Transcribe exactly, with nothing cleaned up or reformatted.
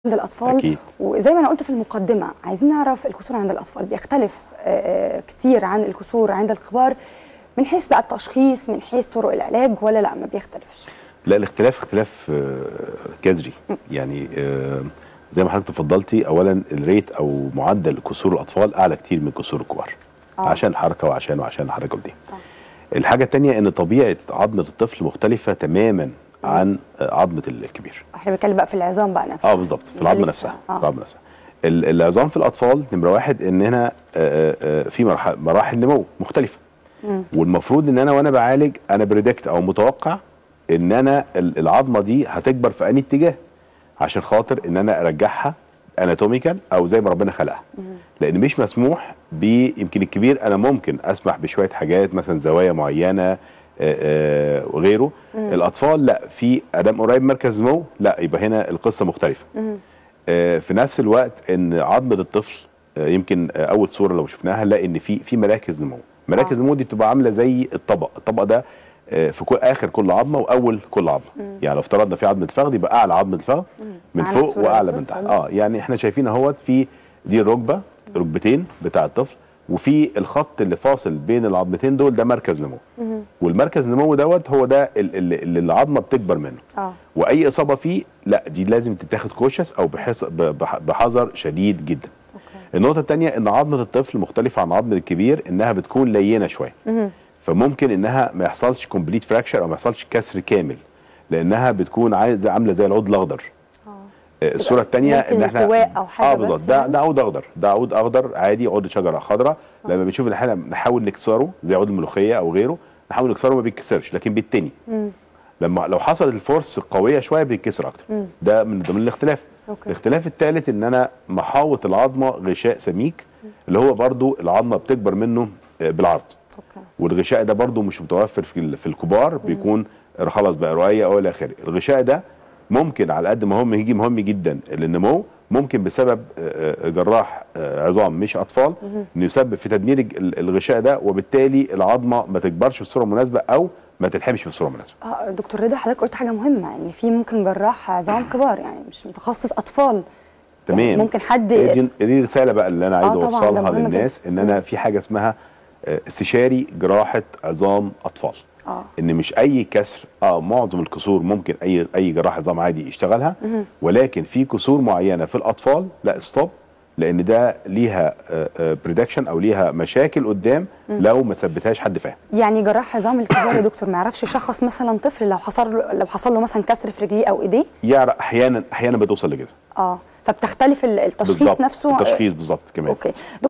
عند الأطفال أكيد. وزي ما أنا قلت في المقدمة عايزين نعرف الكسور عند الأطفال بيختلف كتير عن الكسور عند الكبار من حيث بقى التشخيص، من حيث طرق العلاج، ولا لا ما بيختلفش؟ لا، الاختلاف اختلاف جذري. يعني زي ما حضرتك تفضلتي، اولا الريت او معدل كسور الاطفال اعلى كتير من كسور الكبار آه. عشان الحركه وعشان وعشان الحركه دي. آه. الحاجه الثانيه ان طبيعه عظمه الطفل مختلفه تماما عن عظمه الكبير. احنا بنتكلم بقى في العظام بقى نفسها. اه بالظبط، في العظمه نفسها. آه. العظمه نفسها. العظام في الاطفال نمره واحد ان هنا في مراحل مراحل نمو مختلفه. مم. والمفروض ان انا وانا بعالج انا بريدكت او متوقع ان انا العظمه دي هتكبر في انهي اتجاه عشان خاطر ان انا ارجعها اناتوميكال او زي ما ربنا خلقها. لان مش مسموح ب يمكن الكبير انا ممكن اسمح بشويه حاجات مثلا زوايا معينه وغيره. الاطفال لا، في ادام قريب مركز نمو لا، يبقى هنا القصه مختلفه. آه في نفس الوقت ان عظمه الطفل آه يمكن آه اول صوره لو شفناها نلاقي ان في في مراكز نمو. مراكز النمو دي بتبقى عامله زي الطبق، الطبق ده في كل اخر كل عظمه واول كل عظمه. مم. يعني لو افترضنا في عظمه فخذ يبقى اعلى عظمه الفخذ من فوق واعلى من تحت. اه يعني احنا شايفين اهوت في دي الركبه، ركبتين بتاع الطفل، وفي الخط اللي فاصل بين العظمتين دول ده مركز نمو. مم. والمركز النمو دوت هو ده اللي, اللي العظمه بتكبر منه. اه واي اصابه فيه لا دي لازم تتاخد كوشس او بحذر شديد جدا. أوكي. النقطه الثانيه ان عظمه الطفل مختلفه عن عظمه الكبير، انها بتكون لينه شويه. مم. فممكن انها ما يحصلش كومبليت فراكشر او ما يحصلش كسر كامل، لانها بتكون عايزه عامله زي العود الاخضر. اه الصوره الثانيه ان احنا او حاجه اه بالظبط ده ده عود اخضر، ده عود اخضر عادي، عود شجره خضراء. آه. لما بنشوف ان احنا نحاول نكسره زي عود الملوخيه او غيره، نحاول نكسره ما بيتكسرش لكن بيتني. مم. لما لو حصلت الفورس قويه شويه بيتكسر اكتر. مم. ده من ضمن الاختلاف. أوكي. الاختلاف الثالث ان انا محاوط العظمه غشاء سميك. مم. اللي هو برضو العظمه بتكبر منه بالعرض. أوكي. والغشاء ده برضو مش متوفر في في الكبار. مم. بيكون خلاص بقى رؤيه او الى اخره. الغشاء ده ممكن على قد ما هم يجي مهم جدا للنمو، ممكن بسبب جراح عظام مش اطفال انه يسبب في تدمير الغشاء ده، وبالتالي العظمه ما تكبرش بصوره مناسبه او ما تلحمش بصوره مناسبه. اه دكتور رضا، حضرتك قلت حاجه مهمه ان يعني في ممكن جراح عظام كبار، يعني مش متخصص اطفال. تمام. يعني ممكن حد دي, دي رساله بقى اللي انا عايز آه اوصلها للناس، ان انا في حاجه اسمها استشاري جراحه عظام اطفال. آه. ان مش اي كسر، اه معظم الكسور ممكن اي اي جراح عظام عادي يشتغلها. مه. ولكن في كسور معينه في الاطفال لا ستوب، لان ده ليها بريدكشن او ليها مشاكل قدام. مه. لو ما ثبتهاش حد فاهم. يعني جراح عظام الكبار يا دكتور ما يعرفش يشخص مثلا طفل لو حصل له لو حصل له مثلا كسر في رجليه او ايديه؟ يعرف احيانا احيانا بتوصل لكده. اه فبتختلف التشخيص بالزبط. نفسه. التشخيص بالظبط كمان. اوكي.